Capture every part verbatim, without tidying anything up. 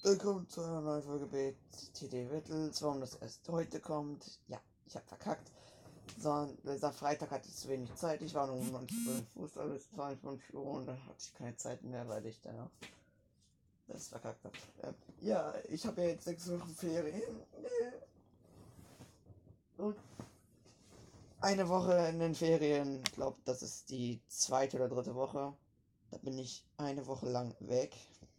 Willkommen zu einer neuen Folge bei T D Wittels. Warum das erst heute kommt? Ja, ich habe verkackt. So, dieser Freitag hatte ich zu wenig Zeit. Ich war nur um neunzig Uhr Fußball bis zweiundfünfzig Uhr und dann hatte ich keine Zeit mehr, weil ich dann auch das verkackt habe. Ja, ich habe ja jetzt sechs Wochen Ferien. Und eine Woche in den Ferien, ich glaube, das ist die zweite oder dritte Woche. Da bin ich eine Woche lang weg.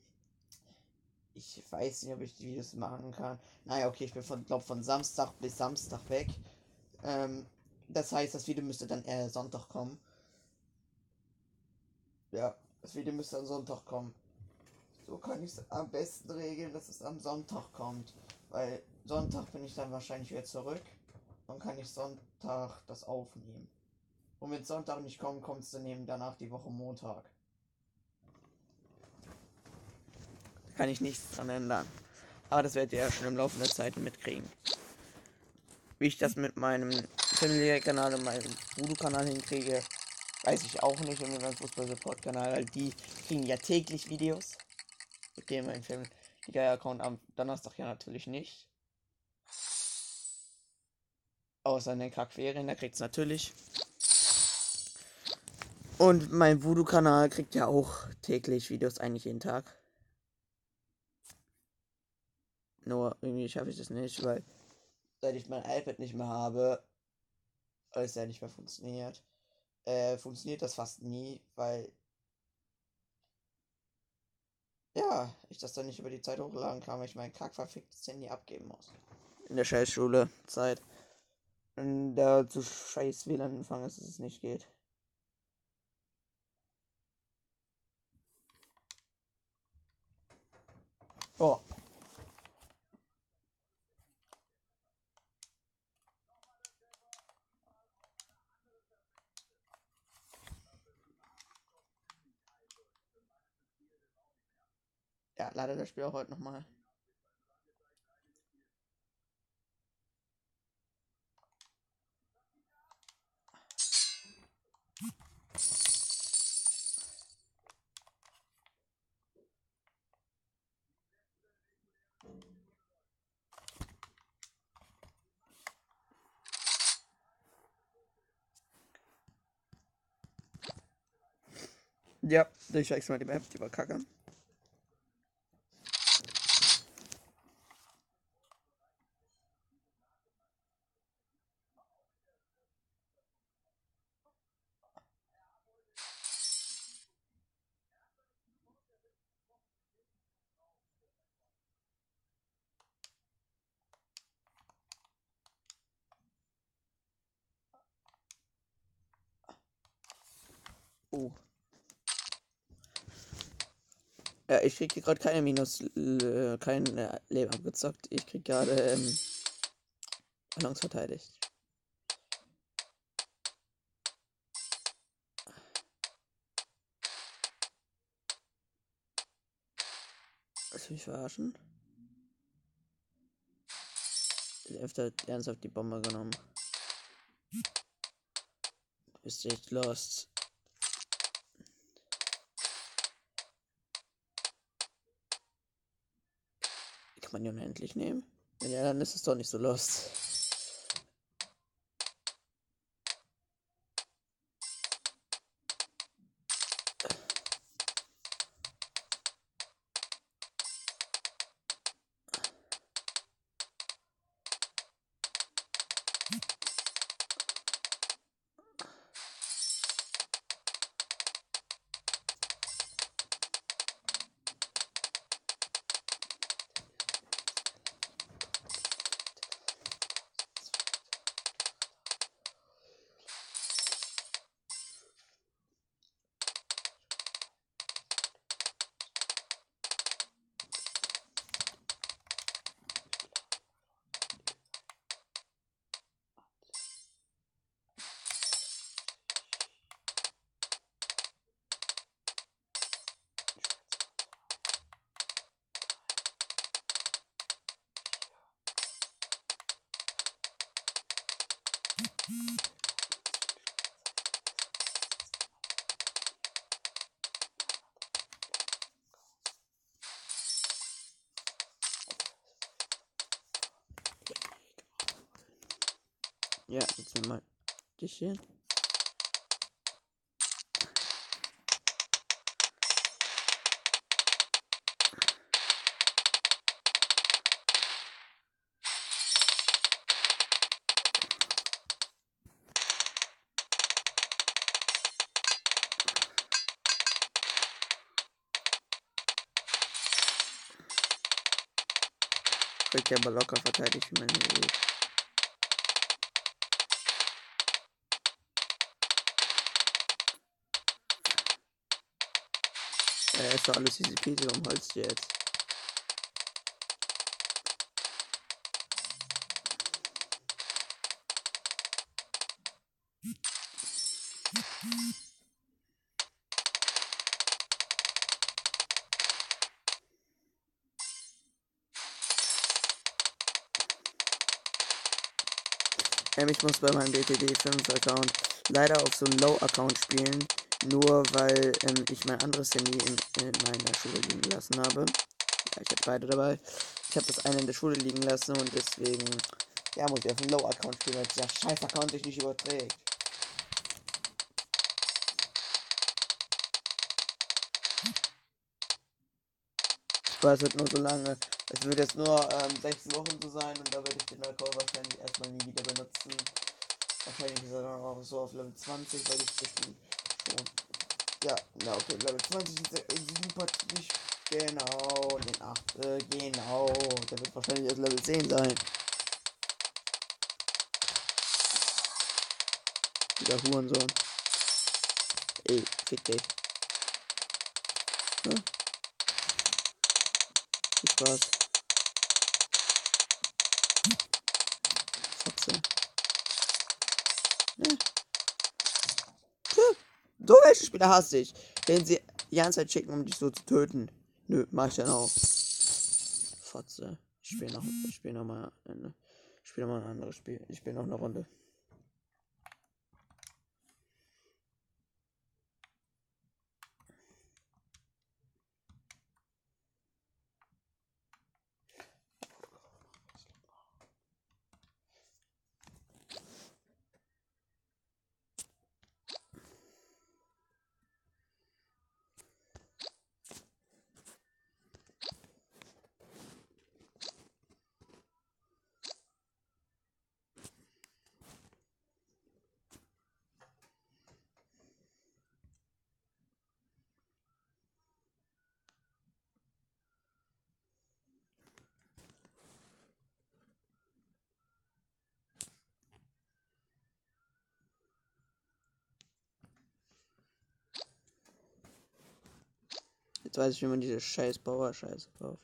Ich weiß nicht, ob ich die Videos machen kann. Naja, okay, ich bin von, glaub, von Samstag bis Samstag weg. Ähm, das heißt, das Video müsste dann eher Sonntag kommen. Ja, das Video müsste am Sonntag kommen. So kann ich es am besten regeln, dass es am Sonntag kommt. Weil Sonntag bin ich dann wahrscheinlich wieder zurück. Dann kann ich Sonntag das aufnehmen. Und wenn Sonntag nicht kommt, kommt es dann eben danach die Woche Montag. Da kann ich nichts dran ändern. Aber das werdet ihr ja schon im Laufe der Zeit mitkriegen. Wie ich das mit meinem Family-Kanal und meinem Voodoo-Kanal hinkriege, weiß ich auch nicht. Und mit meinem Fußball-Support-Kanal, weil die kriegen ja täglich Videos. Mit dem mein Family-Account am Donnerstag ja natürlich nicht. Außer in den Kackferien, da kriegt es natürlich. Und mein Voodoo-Kanal kriegt ja auch täglich Videos, eigentlich jeden Tag. Nur irgendwie schaffe ich das nicht, weil seit ich mein iPad nicht mehr habe, weil es ja nicht mehr funktioniert, äh, funktioniert das fast nie, weil ja, ich das dann nicht über die Zeit hochladen kann, weil ich mein kackverficktes Handy abgeben muss. In der Scheißschule Zeit. Und da zu scheiß W L A N-Empfang ist, dass es nicht geht. Oh. Ja, leider das Spiel auch heute nochmal. Ja, durchwechseln mal die Map, die war kacke. Oh. Ja, ich krieg hier gerade keine Minus, äh, kein äh, Leben abgezockt. Ich krieg gerade ähm, Ballons verteidigt. Willst du mich verarschen? Der Elfte hat ernsthaft die Bombe genommen. Du bist echt lost. Kann man die unendlich nehmen? Wenn ja, dann ist es doch nicht so lost. Ja, jetzt nehmen wir mal dich hier. Kriegt der aber locker verteidigt, wie man hier sieht. Äh, ist doch alles easy peasy, warum holst du jetzt? Ähm, ich muss bei meinem B T D fünf Account leider auf so einen Low-Account spielen, nur weil ähm, ich mein anderes Handy in, in meiner Schule liegen gelassen habe. Ja, ich habe beide dabei. Ich habe das eine in der Schule liegen lassen und deswegen, ja, muss ich auf einen Low-Account spielen, weil dieser scheiß Account sich nicht überträgt. Aber es wird nur so lange. Es wird jetzt nur ähm, sechs Wochen so sein und da werde ich den Account wahrscheinlich erstmal nie wieder benutzen. Wahrscheinlich ist er dann auch so auf Level zwanzig, weil ich das schon. Ja, na okay, Level zwanzig ist sieben nicht. Genau, den acht. Äh, genau. Der wird wahrscheinlich erst Level zehn sein. Dieser Hurensohn. Ey, fick dich. Hm? Viel Spaß. Fotze. Ja. So welche Spieler hasse ich. Wenn sie die ganze Zeit schicken, um dich so zu töten. Nö, mach ich dann auch. Fotze. Ich spiele noch, ich spiele noch mal eine, ich spiele noch mal ein anderes Spiel. Ich spiele noch eine Runde. Jetzt weiß ich, wie man diese scheiß Bauer-Scheiße kauft.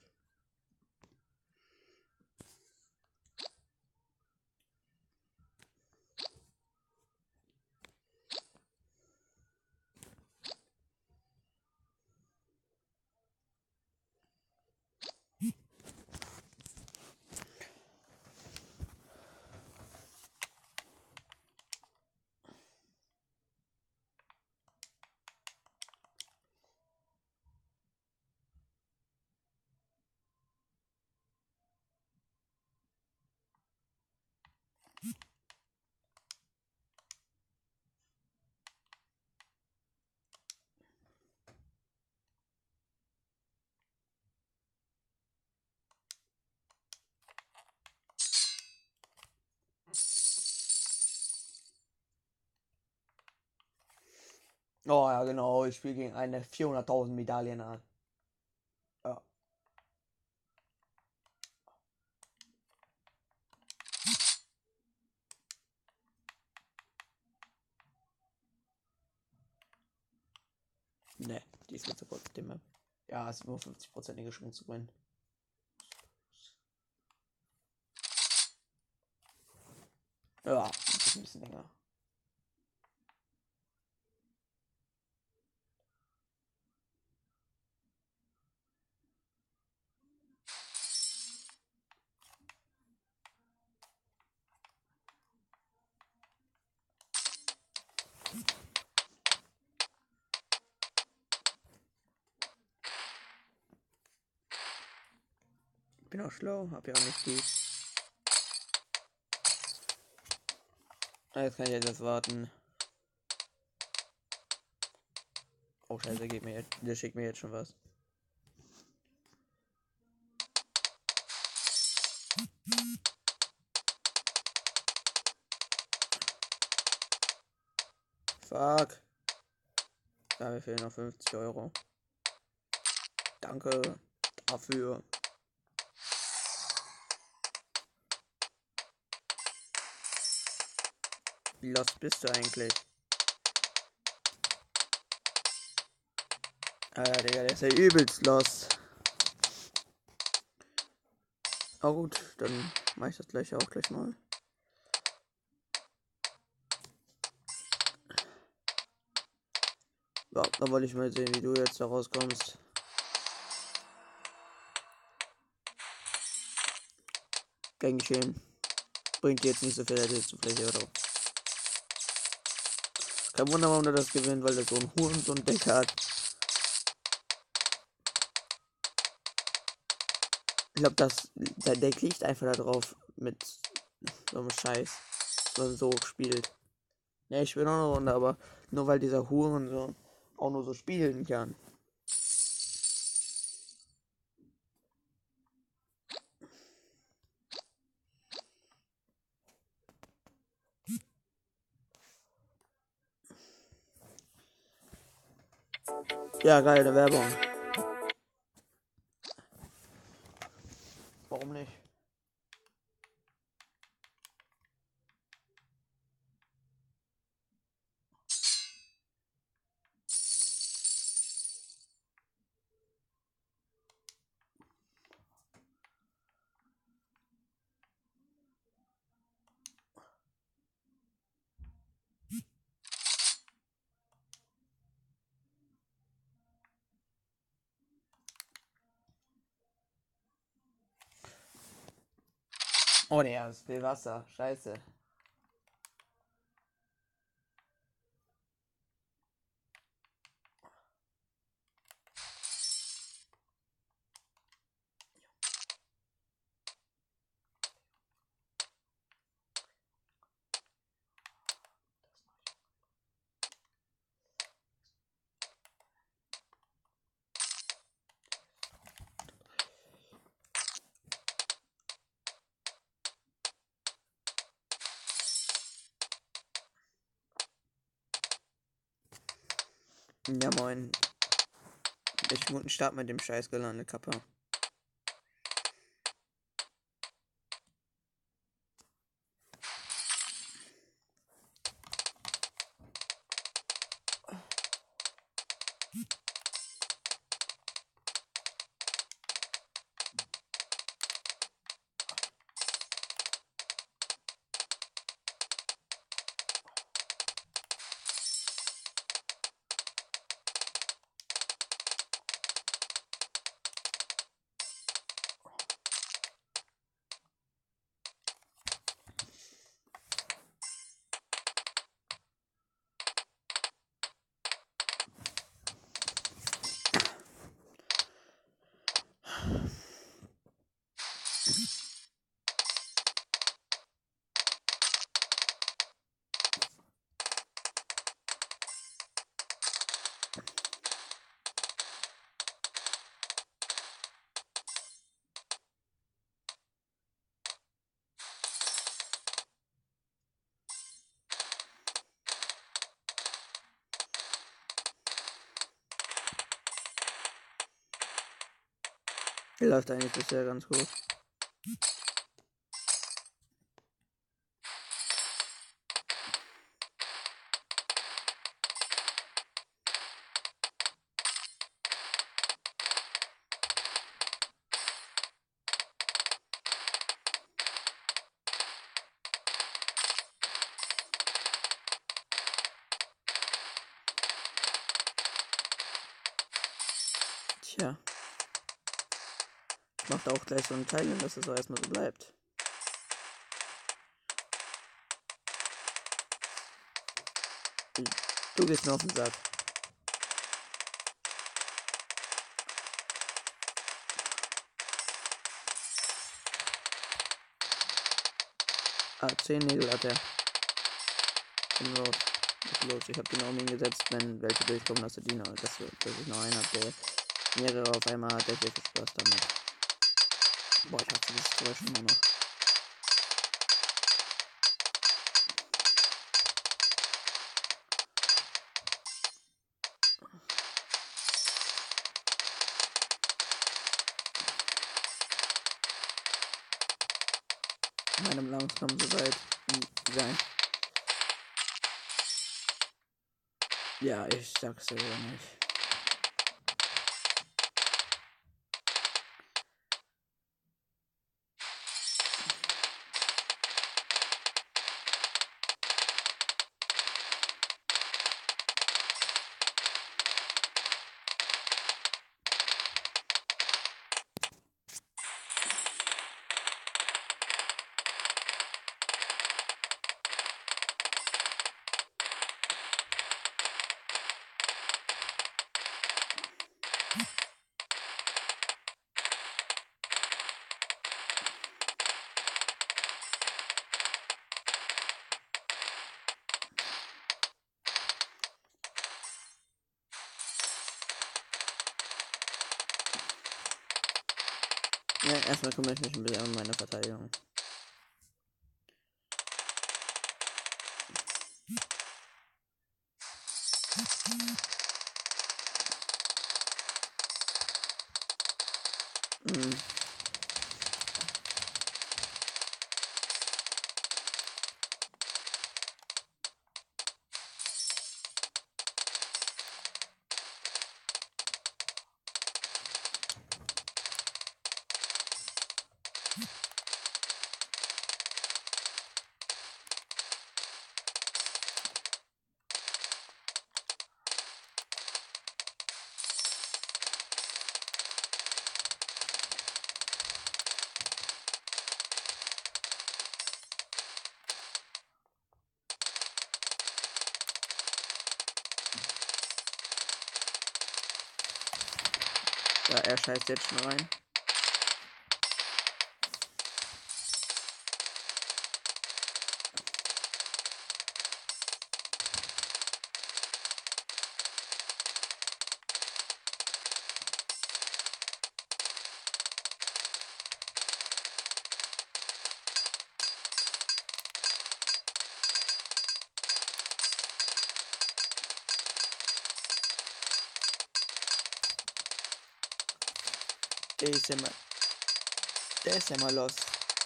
Oh ja, genau. Ich spiele gegen eine vierhunderttausend Medaillen an. Ja. Ne, die ist mir zu kurz. Die Map. Ja, es ist nur fünfzig-prozentige Chance zu gewinnen. Ja, das ist ein bisschen länger. Ich bin auch schlau, hab ja auch nicht die. Jetzt kann ich etwas warten. Oh scheiße, geht mir jetzt, der schickt mir jetzt schon was. Fuck. Da mir fehlen noch fünfzig Euro. Danke dafür. Wie lost bist du eigentlich? Ah ja, Digga, der ist ja übelst lost. Oh gut, dann mache ich das gleich auch gleich mal. Ja, da wollte ich mal sehen, wie du jetzt da rauskommst. Gern geschehen. Bringt jetzt nicht so viel Edit zu Fläche oder. Kein Wunder, warum der das gewinnt, weil der so ein Hurensohn Deck hat. Ich glaube, das der Deck liegt einfach da drauf mit so einem Scheiß, so so spielt. Ja, ich bin auch eine Runde, aber nur weil dieser Hurensohn auch nur so spielen kann. Ja, geile Werbung. Warum nicht? Oh ne, das ist viel Wasser. Scheiße. Ja moin. Ich guten Start mit dem Scheiß gelandet, Kappa. Läuft eigentlich bisher ganz gut. Tja. Ich mach da auch gleich so einen Teil, dass es so erstmal so bleibt. Du gehst mir auf den Sack. Ah, zehn Nägel hat er. Komm los. Was ist los? Ich habe die Norm hingesetzt, wenn welche durchkommen, dass, die noch, dass, dass ich noch einen habe, der mehrere auf einmal hat, der viel Spaß damit. Boah, ich hasse dieses Geräusch immer noch. Meinem langsam soweit sein. Ja, ich sag's dir ja nicht. Ja, erstmal kümmere ich mich ein bisschen um meine Verteidigung. Hm. Ja, er scheißt jetzt schon rein. Der ist ja mal. Der ist ja mal los.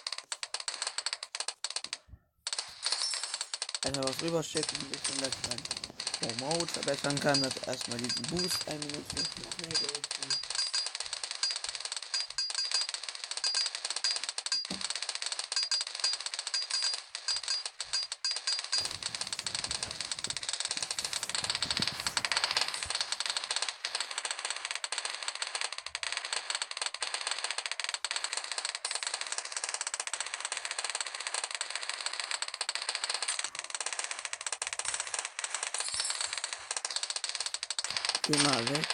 Also was rüberschicken, ein bisschen das mein Promote verbessern kann, dass erstmal diesen Boost einbenutzen. Geh mal weg.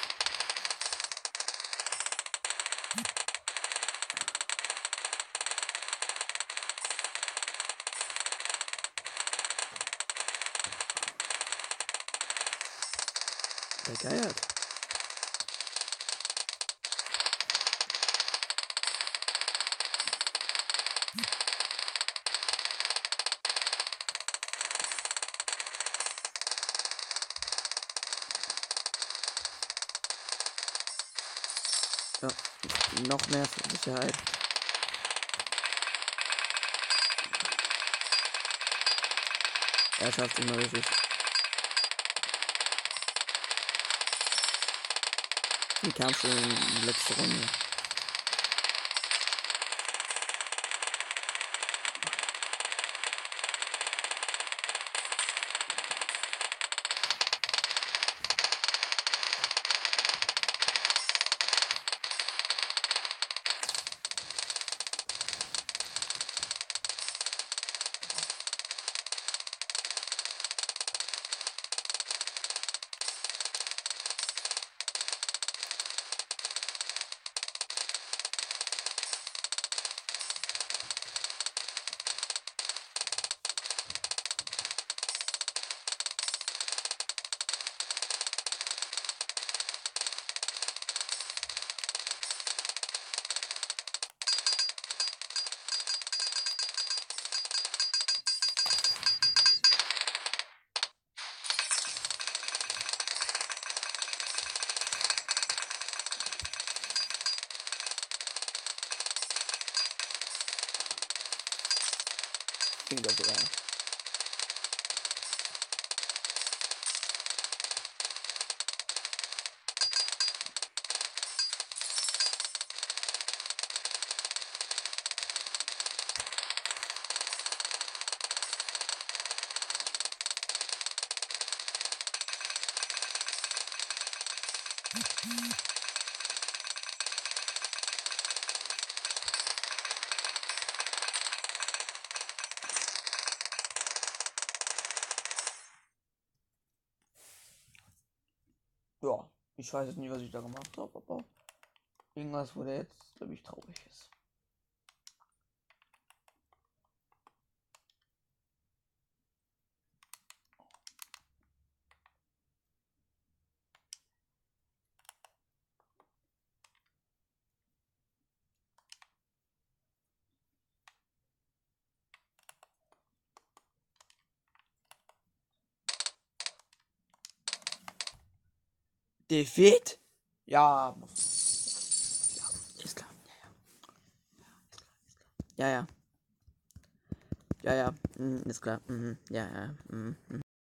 Begeiert. Ja, noch mehr Sicherheit. Er schafft immer richtig. Die kam schon in die letzte Runde. Klingt das sogar. Ja, ich weiß jetzt nicht, was ich da gemacht habe, aber irgendwas wurde jetzt, glaube ich, traurig ist. Defeat? Ja, muss. Ja, ist klar. Ja, ja. Ja, ja. Ja, ja. Mhm, ist klar. Mhm. Ja, ja. Mhm.